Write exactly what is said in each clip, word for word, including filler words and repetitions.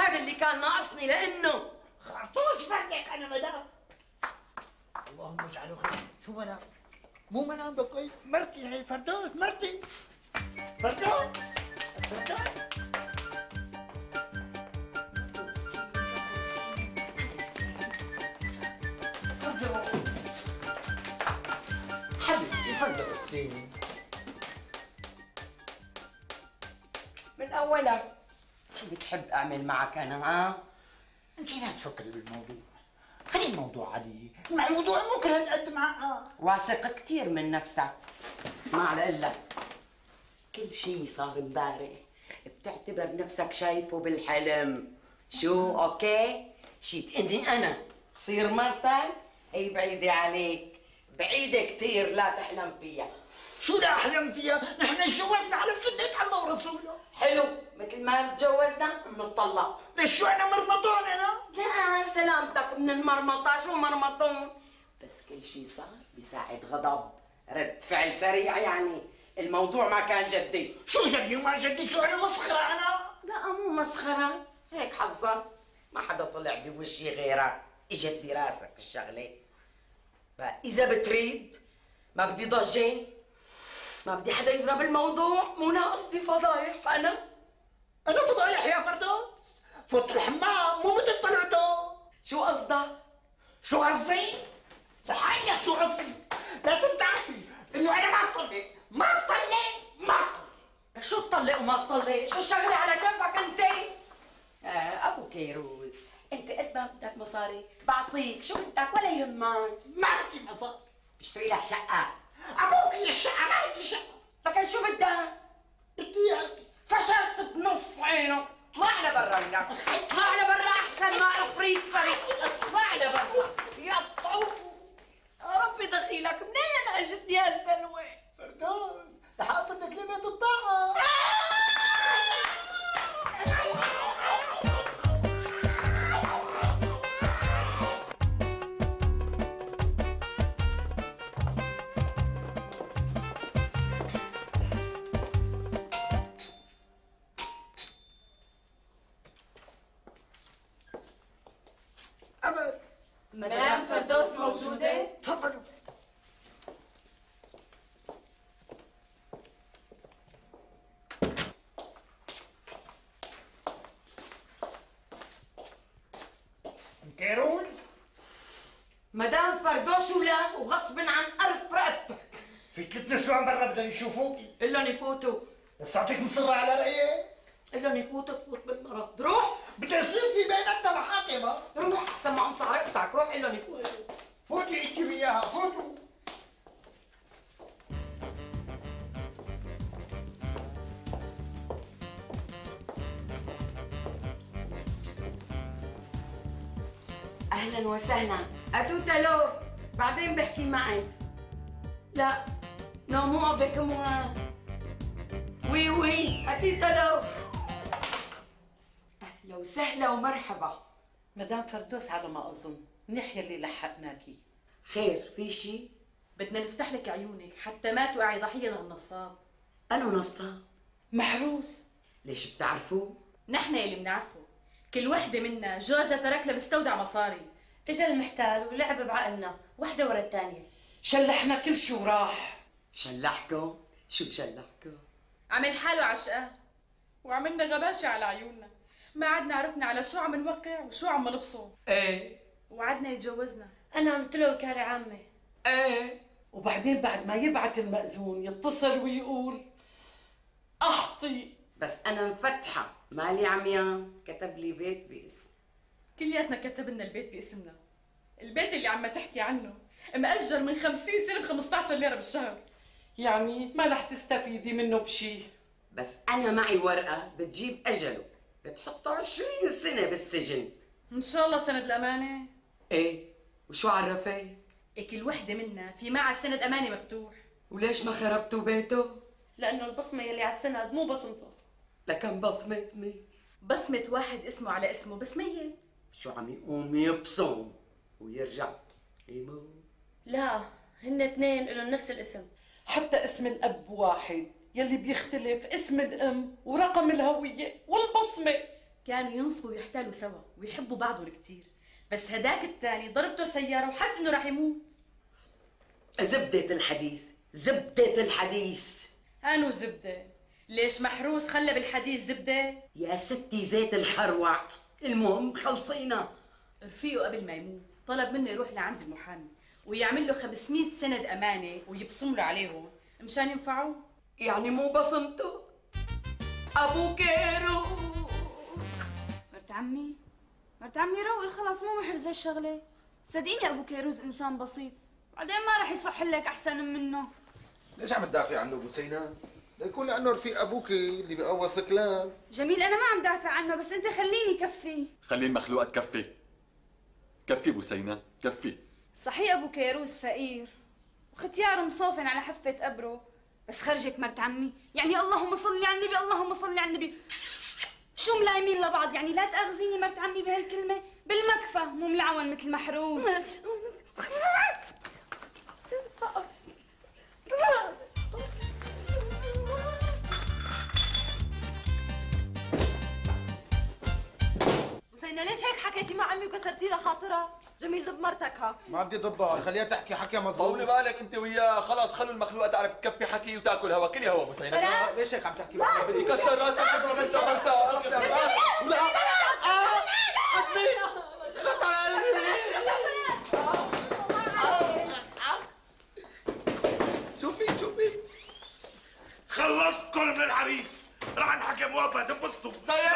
هذا اللي كان ناقصني لانه خرطوش فردك انا مدام. اللهم اجعله خير. شو منام؟ مو منام بقي، مرتي هي فردوس، مرتي فردوس فردوس. حبيبتي فردوسي من اولها شو بتحب اعمل معك انا؟ ها؟ انت لا تفكري بالموضوع، خلي الموضوع عادي، مع الموضوع مو كل هالقد معقد. واثق كثير من نفسك. اسمع لقلك، كل شيء صار امبارح بتعتبر نفسك شايفه بالحلم. شو اوكي؟ شيت اني انا صير مرتك هي بعيدة عليك، بعيدة كثير لا تحلم فيها. شو لا احلم فيها؟ نحن اتجوزنا على سنة الله ورسوله. حلو، مثل ما تجوزنا بنطلق. ليش شو انا مرمطون انا؟ لا سلامتك من المرمطة، شو مرمطون؟ بس كل شيء صار بساعة غضب، رد فعل سريع، يعني الموضوع ما كان جدي. شو جدي وما جدي؟ شو انا مسخرة انا؟ لا مو مسخرة، هيك حظك ما حدا طلع بوشي غيرك، اجت براسك الشغلة. إذا بتريد ما بدي ضجة، ما بدي حدا يضرب الموضوع، مو ناقصني فضايح أنا. أنا فضايح يا فردوس؟ فوت الحمام مو مثل طلعته. شو قصدك؟ شو قصدي؟ لحالك شو قصدي؟ لازم تعرفي إنه أنا ما بطلق، ما بطلق، ما بطلق. شو تطلق وما تطلق؟ شو الشغلة على كيفك أنت؟ آه أبو كيروز، أنت قد ما بدك مصاري بعطيك شو بدك ولا يهمك. ما بدي مصاري. بشتري لك شقة. أبوك هي الشقة، ما بدي شقة. لكن شو بدك؟ بدي إياك. فشلت بنص عينك، اطلع لبرا لك، اطلع لبرا أحسن ما أفريك فريق، اطلع لبرا يا طوف. يا ربي دخيلك، منين أنا أجتني هالبلوة؟ فردوس لحقت إنك لميت الطاعة. أبد. مدام فردوس موجودة؟ تفضلوا. كيروز؟ مدام فردوس ولا وغصب عن قرف رقبتك. في ثلاث نسوان برا بدهم يشوفوكي. قلن يفوتوا. بس أعطيك مصرة على رأيي؟ قلن يفوتوا تفوت بالمرض. روح. بدي يصير في بيناتنا محاكمة. روح أحسن ما أنصى رقبتك، روح قلن يفوتوا. فوتي انت وياها، فوتوا. أهلا وسهلا. أتوتا لو بعدين بحكي معك. لا نو مو افيك موا. وي وي أتيتا لو. أهلا وسهلا ومرحبا. مدام فردوس على ما أظن منيح يلي لحقناكي. خير في شي؟ بدنا نفتح لك عيونك حتى ما توقعي ضحية للنصاب. أنو نصاب؟ محروس. ليش بتعرفوه؟ نحن يلي بنعرفه، كل وحدة منا جوزها ترك لها بستودع مصاري. اجا المحتال ولعب بعقلنا وحده ورا الثانيه. شلحنا كل شي وراح. شلحكم؟ شو شلحكم؟ عمل حاله عشقان وعملنا غباشة على عيوننا، ما عدنا عرفنا على شو عم نوقع وشو عم نبصم. ايه وعدنا يتجوزنا. انا عملت له وكاله عامه. ايه وبعدين بعد ما يبعت المأذون يتصل ويقول احطي. بس أنا مفتحة مالي عميان، كتب لي بيت باسم. كلياتنا كتب لنا البيت باسمنا. البيت اللي عم تحكي عنه مأجر من خمسين سنة ب خمسطعش ليرة بالشهر، يعني ما رح تستفيدي منه بشي. بس أنا معي ورقة بتجيب أجله، بتحطه عشرين سنة بالسجن. إن شاء الله سند الأمانة. إيه وشو عرفك؟ كل وحدة منا في معها سند أمانة مفتوح. وليش ما خربتوا بيته؟ لانه البصمه يلي على السند مو بصمته. لكن بصمة مين؟ بصمة واحد اسمه على اسمه بس ميت. شو عم يقوم يبصم ويرجع يموت؟ لا هن اثنين لهم نفس الاسم. حتى اسم الأب واحد، يلي بيختلف اسم الأم ورقم الهوية والبصمة. كانوا ينصبوا ويحتالوا سوا ويحبوا بعضهم كتير، بس هداك الثاني ضربته سيارة وحس انه رح يموت. زبدة الحديث، زبدة الحديث. انو زبدة؟ ليش محروس خلى بالحديث زبدة؟ يا ستي زيت الخروع. المهم خلصينا. رفيقه قبل ما يموت طلب منه يروح لعند المحامي ويعمل له خمسمية سند امانه ويبصم له عليهم مشان ينفعوه. يعني مو بصمته ابو كيرو. مرت عمي مرت عمي روقي خلص، مو محرزة الشغلة. صدقيني ابو كيروز انسان بسيط، بعدين ما رح يصح لك احسن منه. ليش عم تدافع عنه ابو سينا؟ ليكون لانه رفيق ابوك اللي بقوص كلام. جميل انا ما عم دافع عنه، بس انت خليني كفي. خلي المخلوقة تكفي. كفي ابو سينا كفي. صحيح ابو كيروز فقير وختياره مصوفن على حفة قبره، بس خرجك مرت عمي، يعني اللهم صل على النبي اللهم صل على النبي. شو ملايمين لبعض يعني؟ لا تأخذيني مرت عمي بهالكلمة، بالمكفى مو ملعون مثل محروس. حسينة ليش هيك حكيتي مع عمي وكسرتي لها خاطرها؟ جميل ضب مرتك ها. ما بدي ضبها، خليها تحكي حكي مضبوط. طولي بالك انت وياه، خلص خلوا المخلوقة تعرف تكفي حكي وتاكل هوا، كلي هوا ابو سينا. ليش هيك عم تحكي معي؟ بدي يكسر راسك تضرب انت خلصة. لا عطني خطر علي. شوفي شوفي خلصتكم من العريس، راح نحكي مؤبد انبسطوا.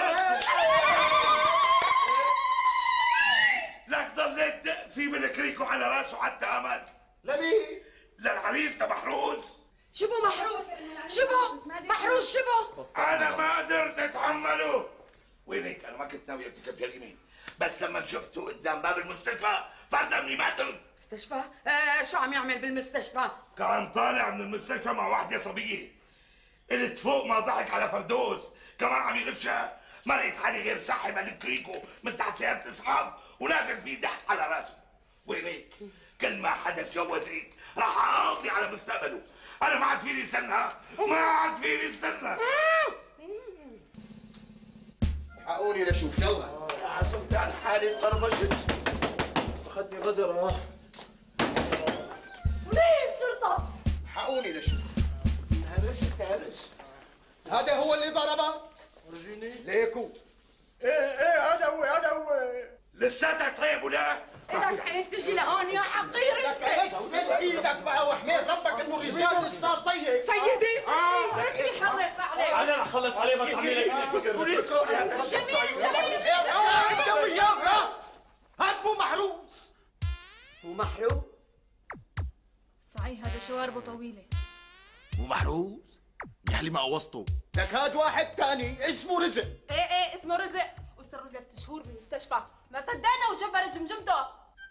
لك ضليت دق في بالكريكو على راسه حتى امل. لمين؟ للعريس تبحروس. شبو محروس؟ شبو محروس شبو؟ انا ما قدرت اتحمله. وينك؟ انا ما كنت ناوي ارتكب جريمه، بس لما شفته قدام باب المستشفى فردمني ما قدرت. مستشفى؟ آه شو عم يعمل بالمستشفى؟ كان طالع من المستشفى مع واحدة صبية، قلت فوق ما ضحك على فردوس كمان عم يغشها، ما لقيت حالي غير ساحب الكريكو من تحت سيارة الاسعاف ونازل فيه دح على راسه. وينك؟ كل ما حدا تجوز هيك راح اقضي على مستقبله. انا ما عاد فيني استنى، ما عاد فيني استنى. حقوني لشوف يلا. عزمت عن حالي طربشت. اخذني غدر اه. وليه شرطة؟ حقوني لشوف. هرست هرس. هذا هو اللي ضربه؟ ورجيني. ليكو. ايه ايه هذا هو هذا هو. لساتك طيب ولا؟ لك عين تجي لهون يا حقير انت. بس ايدك بقى وحميد ربك انه رجال لسه طيب. سيدي اتركني خلص عليه. انا رح خلص عليه ما تحملي لك انت وياه هاد مو محروس. مو محروس؟ صحيح هذا شواربه طويلة. مو محروس؟ يا اللي ما قوصته. لك هاد واحد تاني اسمه رزق. ايه ايه اسمه رزق، وصار له ثلاث شهور بالمستشفى، ما صدقنا وجبر جمجمته.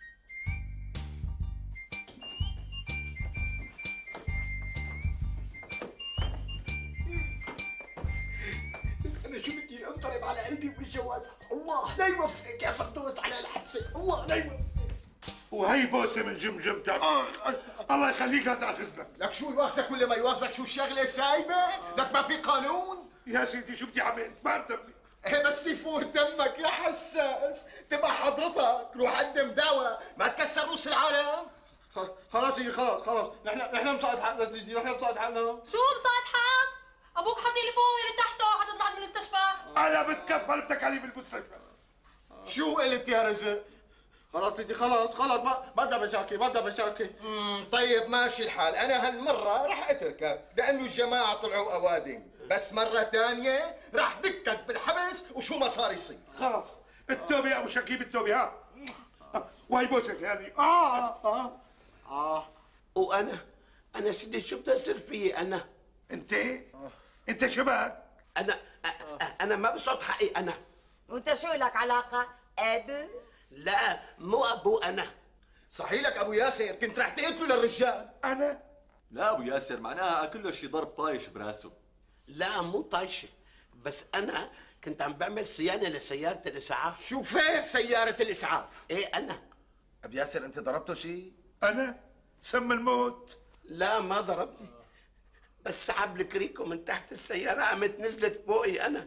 انا شو بدي انطلب على قلبي والجوازة. الله لا يوفقك يا فردوس على الحبسة، الله لا يوفقك. وهي بوسه من جمجمتك. الله يخليك لا تاخذنا. لك شو يواخذك ولا ما يواخذك؟ شو الشغله سايبه؟ لك ما في قانون؟ يا سيدي شو بدي اعمل؟ ما ارتبني. ايه بس يفور دمك يا حساس، تبقى حضرتك روح قدم دواء، ما تكسر روس العالم. خلاص سيدي خلاص خلاص، نحن نحن مصاد حقنا سيدي، نحن مصاد حقنا. شو مصاد حق؟ ابوك حاطي لي فوق اللي تحته حتطلع من المستشفى. انا بتكفل بتكاليف المستشفى. شو قلت يا رزق؟ خلاص سيدي خلاص خلاص ما ما بدنا مشاكل ما بدنا مشاكل. امم طيب ماشي الحال، انا هالمره رح اتركك لانه الجماعه طلعوا اوادم، بس مره ثانيه رح دكك بالحبس وشو ما صار يصير. خلص التوبه يا ابو شكيب التوبه ها. وهي بوسه ثانيه. اه اه اه وانا انا سيدي شو بده يصير فيي انا؟ انت؟ انت شباب؟ انا انا ما بصوت حقي انا. وانت شو لك علاقة؟ ابو؟ لا مو ابو انا. صحيح لك ابو ياسر كنت رح تقتله للرجال. انا؟ لا ابو ياسر معناها اكل له شي ضرب طايش براسه. لا مو طايشه، بس انا كنت عم بعمل صيانه لسياره الاسعاف. شوفير سياره الاسعاف. ايه انا. ابو ياسر انت ضربته شيء؟ انا؟ سم الموت. لا ما ضربني، بس سحب الكريكو من تحت السياره قامت نزلت فوقي انا،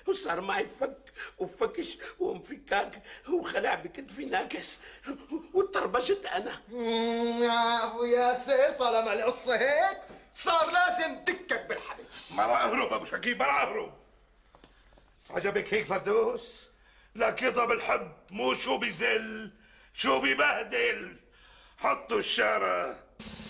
وصار معي فك وفكش وانفكاك وخلع بكتفي ناكس وتربشت انا. يا ابو ياسر طالما القصه هيك صار لازم دكك بالحبس. ما راح اهرب ابو شكيب، ما راح اهرب. عجبك هيك فردوس؟ لك يضرب الحب مو شو بيزل شو بيبهدل. حطوا الشارة.